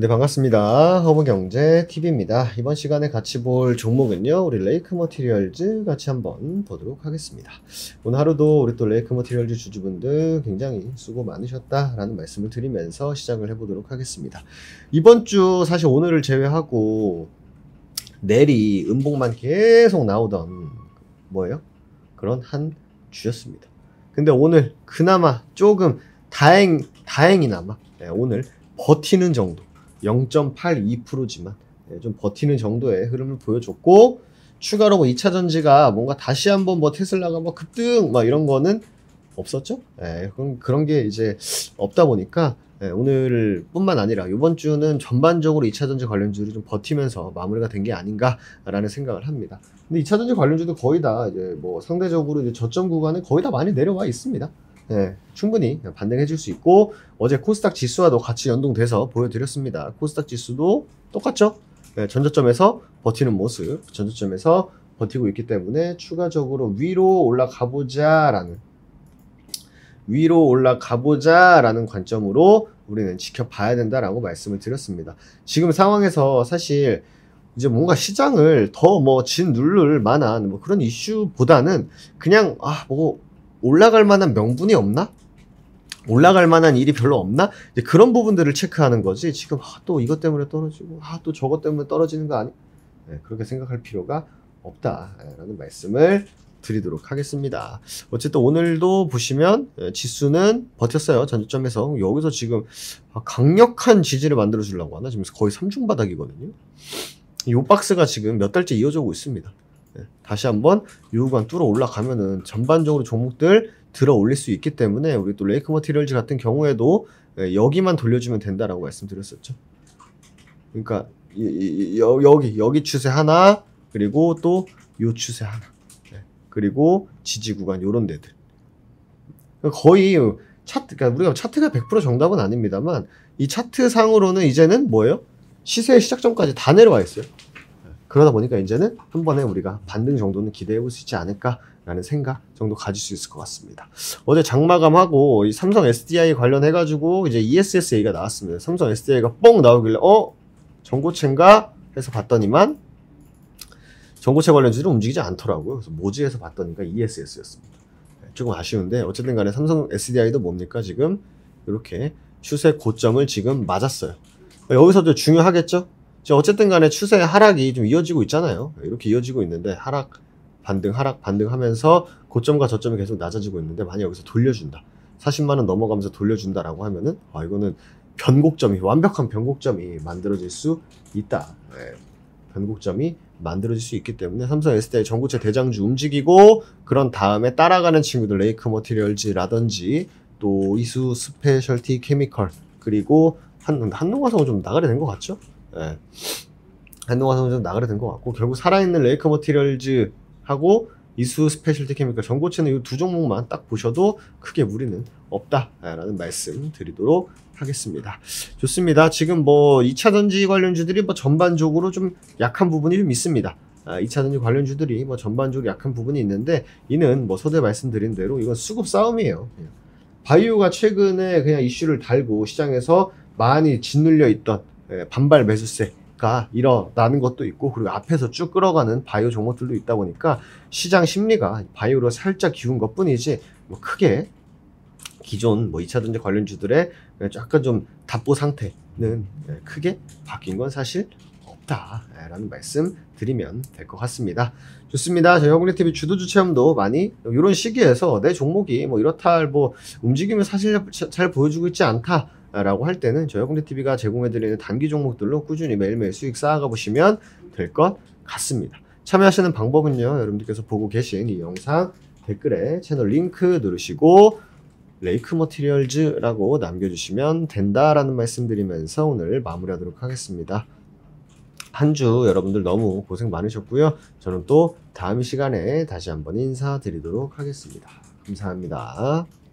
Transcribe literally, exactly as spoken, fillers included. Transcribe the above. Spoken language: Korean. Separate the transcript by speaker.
Speaker 1: 네, 반갑습니다. 허브경제티비입니다. 이번 시간에 같이 볼 종목은요, 우리 레이크 머티리얼즈 같이 한번 보도록 하겠습니다. 오늘 하루도 우리 또 레이크 머티리얼즈 주주분들 굉장히 수고 많으셨다라는 말씀을 드리면서 시작을 해보도록 하겠습니다. 이번 주 사실 오늘을 제외하고 내리 음봉만 계속 나오던 뭐예요? 그런 한 주였습니다. 근데 오늘 그나마 조금 다행, 다행이나마 네, 오늘 버티는 정도 영 점 팔이 퍼센트지만 네, 좀 버티는 정도의 흐름을 보여줬고, 추가로 뭐 이 차 전지가 뭔가 다시 한번 뭐 테슬라가 뭐 급등 막 이런 거는 없었죠. 네, 그런, 그런 게 이제 없다 보니까 네, 오늘 뿐만 아니라 이번 주는 전반적으로 이 차 전지 관련주들이 좀 버티면서 마무리가 된 게 아닌가라는 생각을 합니다. 근데 이 차 전지 관련주도 거의 다 이제 뭐 상대적으로 이제 저점 구간에 거의 다 많이 내려와 있습니다. 네, 충분히 반등해 줄 수 있고, 어제 코스닥 지수와도 같이 연동돼서 보여드렸습니다. 코스닥 지수도 똑같죠? 네, 전저점에서 버티는 모습, 전저점에서 버티고 있기 때문에 추가적으로 위로 올라가보자 라는 위로 올라가보자 라는 관점으로 우리는 지켜봐야 된다라고 말씀을 드렸습니다. 지금 상황에서 사실 이제 뭔가 시장을 더 뭐 짓누를 만한 뭐 그런 이슈보다는 그냥 아 뭐 올라갈 만한 명분이 없나? 올라갈 만한 일이 별로 없나? 이제 그런 부분들을 체크하는 거지, 지금 아, 또 이것 때문에 떨어지고 아, 또 저것 때문에 떨어지는 거 아니? 네, 그렇게 생각할 필요가 없다라는 말씀을 드리도록 하겠습니다. 어쨌든 오늘도 보시면 지수는 버텼어요. 전저점에서. 여기서 지금 강력한 지지를 만들어 주려고 하나? 지금 거의 삼중 바닥이거든요. 이 박스가 지금 몇 달째 이어져 오고 있습니다. 네, 다시 한번 이 구간 뚫어 올라가면은 전반적으로 종목들 들어 올릴 수 있기 때문에 우리 또 레이크 머티리얼즈 같은 경우에도 여기만 돌려주면 된다라고 말씀드렸었죠. 그러니까 이, 이, 여, 여기 여기 추세 하나, 그리고 또 요 추세 하나, 네, 그리고 지지 구간 요런 데들 거의 차트, 그러니까 우리가 차트가 백 퍼센트 정답은 아닙니다만 이 차트 상으로는 이제는 뭐예요? 시세의 시작점까지 다 내려와 있어요. 그러다 보니까 이제는 한 번에 우리가 반등 정도는 기대해 볼 수 있지 않을까라는 생각 정도 가질 수 있을 것 같습니다. 어제 장마감하고 이 삼성 에스디아이 관련해가지고 이제 이에스에스 얘기가 나왔습니다. 삼성 에스디아이가 뻥 나오길래 어? 전고체인가? 해서 봤더니만 전고체 관련주들은 움직이지 않더라고요. 그래서 뭐지 해서 봤더니까 이에스에스였습니다. 조금 아쉬운데 어쨌든 간에 삼성 에스디아이도 뭡니까? 지금 이렇게 추세 고점을 지금 맞았어요. 여기서도 중요하겠죠? 어쨌든 간에 추세 하락이 좀 이어지고 있잖아요. 이렇게 이어지고 있는데 하락, 반등, 하락, 반등 하면서 고점과 저점이 계속 낮아지고 있는데, 만약 여기서 돌려준다, 사십만 원 넘어가면서 돌려준다라고 하면은 아, 이거는 변곡점이, 완벽한 변곡점이 만들어질 수 있다. 네, 변곡점이 만들어질 수 있기 때문에 삼성 에스디아이 전고체 대장주 움직이고, 그런 다음에 따라가는 친구들 레이크 머티리얼즈라든지 또 이수 스페셜티 케미컬, 그리고 한, 한농화성은 좀 나가게 된 것 같죠? 예. 한동화성은 좀 나가게 된 것 같고, 결국 살아있는 레이크 머티리얼즈 하고 이수 스페셜티 케미컬, 전고체는 이 두 종목만 딱 보셔도 크게 무리는 없다라는 말씀 드리도록 하겠습니다. 좋습니다. 지금 뭐 이 차 전지 관련주들이 뭐 전반적으로 좀 약한 부분이 좀 있습니다. 아, 이 차 전지 관련주들이 뭐 전반적으로 약한 부분이 있는데, 이는 뭐 서두에 말씀드린 대로 이건 수급 싸움이에요. 바이오가 최근에 그냥 이슈를 달고 시장에서 많이 짓눌려 있던 반발 매수세가 일어나는 것도 있고, 그리고 앞에서 쭉 끌어가는 바이오 종목들도 있다 보니까 시장 심리가 바이오로 살짝 기운 것 뿐이지 뭐 크게 기존 뭐 이 차 전지 관련주들의 약간 좀 답보 상태는 크게 바뀐 건 사실 없다라는 말씀 드리면 될 것 같습니다. 좋습니다. 저희 허브리티비 주도주 체험도 많이 이런 시기에서 내 종목이 뭐 이렇다 할 뭐 움직임을 사실 잘 보여주고 있지 않다 라고 할 때는 저희 허브리티비가 제공해드리는 단기 종목들로 꾸준히 매일매일 수익 쌓아가 보시면 될 것 같습니다. 참여하시는 방법은요, 여러분들께서 보고 계신 이 영상 댓글에 채널 링크 누르시고 레이크 머티리얼즈라고 남겨주시면 된다라는 말씀 드리면서 오늘 마무리하도록 하겠습니다. 한 주 여러분들 너무 고생 많으셨고요. 저는 또 다음 시간에 다시 한번 인사드리도록 하겠습니다. 감사합니다.